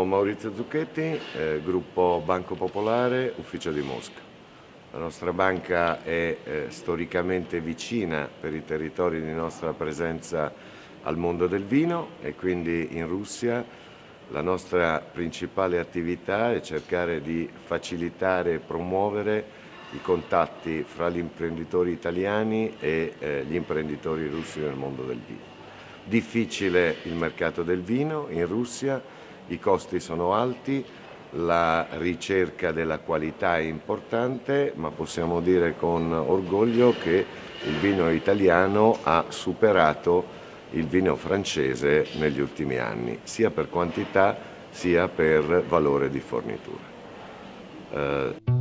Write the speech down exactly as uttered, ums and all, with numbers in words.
Maurizio Zucchetti, eh, gruppo Banco Popolare, ufficio di Mosca. La nostra banca è eh, storicamente vicina per i territori di nostra presenza al mondo del vino e quindi in Russia la nostra principale attività è cercare di facilitare e promuovere i contatti fra gli imprenditori italiani e eh, gli imprenditori russi nel mondo del vino. Difficile il mercato del vino in Russia, i costi sono alti, la ricerca della qualità è importante, ma possiamo dire con orgoglio che il vino italiano ha superato il vino francese negli ultimi anni, sia per quantità sia per valore di fornitura. Eh...